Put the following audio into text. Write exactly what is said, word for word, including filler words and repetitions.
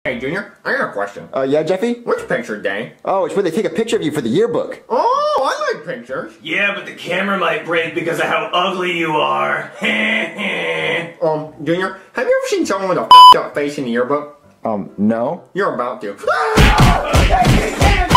Hey, Junior, I got a question. Uh, yeah, Jeffy? Which picture day? Oh, it's where they take a picture of you for the yearbook. Oh, I like pictures. Yeah, but the camera might break because of how ugly you are. um, Junior, have you ever seen someone with a f***ed up face in the yearbook? Um, no. You're about to.